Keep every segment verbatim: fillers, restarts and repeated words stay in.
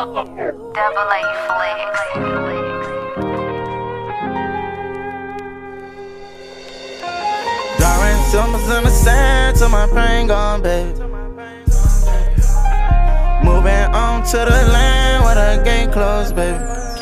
Double A Flex. Drawing symbols in the sand till my brain gone, baby. Moving on to the land where the gate closed, baby.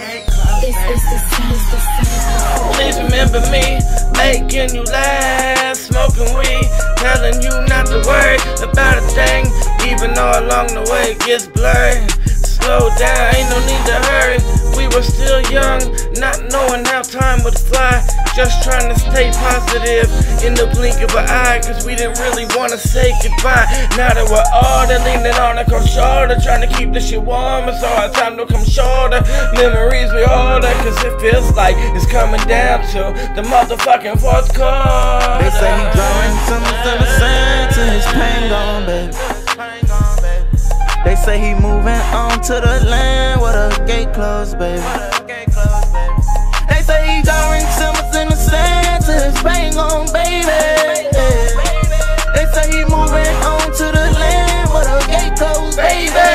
Please remember me, making you laugh, smoking weed, telling you not to worry about a thing, even though along the way it gets blurred. Slow down, ain't no need to hurry. We were still young, not knowing how time would fly, just trying to stay positive in the blink of an eye, cause we didn't really wanna say goodbye. Now that we're older, leaning on a cold shoulder, trying to keep this shit warm, it's our time to come shorter. Memories we older, cause it feels like it's coming down to the motherfucking fourth quarter. They say he drawing symbols in the sand till his pain gone, baby. They say he moving on to the land where the gate closed, baby. They say he drawing symbols in the sand till his pain gone, baby. They say he moving on to the land where the gate closed, baby.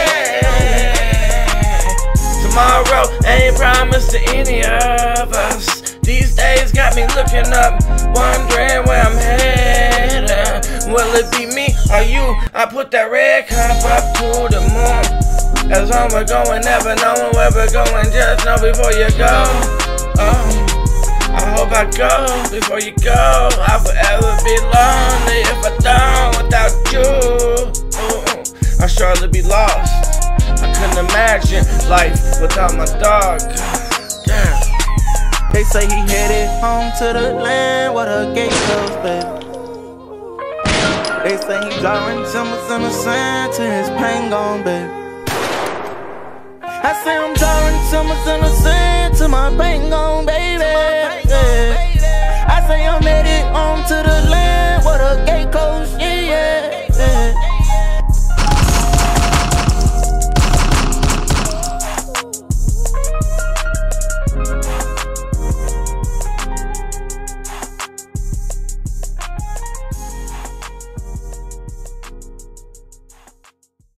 Tomorrow ain't promised to any of us. These days got me looking up, wondering where I'm headed. Will it be me or you? I put that red cup up to the moon. As long as we're going, never knowing where we're going. Just know before you go. Oh, I hope I go before you go. I'll forever be lonely if I don't without you. Ooh, I'll surely be lost. I couldn't imagine life without my dog. Damn. They say he headed home to the land where the gate closed, baby. They say he drawing symbols in the sand till his pain gone, baby. I say I'm drawing symbols in the sand till my pain gone, baby. I say I'm headed home to the